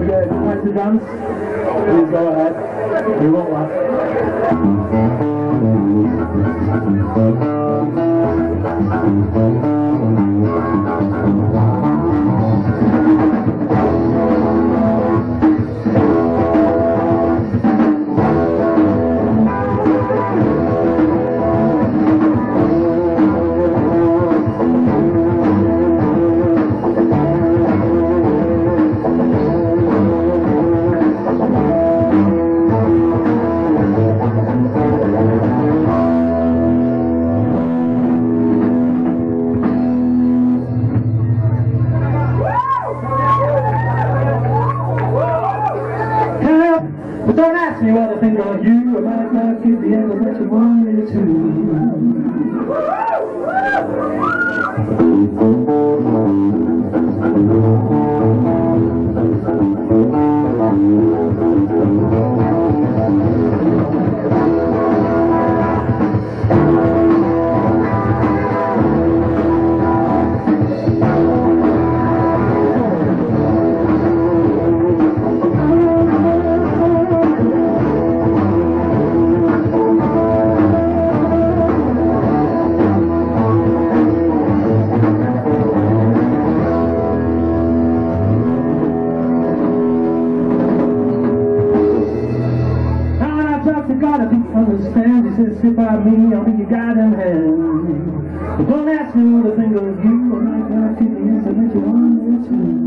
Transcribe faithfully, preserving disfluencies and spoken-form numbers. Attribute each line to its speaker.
Speaker 1: good. Like the drums? Please go ahead. We won't laugh. But don't ask me what I think of you. I might not get the answer that you wanted God, I think understand. He says, sit by me, I'll be your guiding hand. But don't ask me what I think of you. I might not get the answer that you wanted to.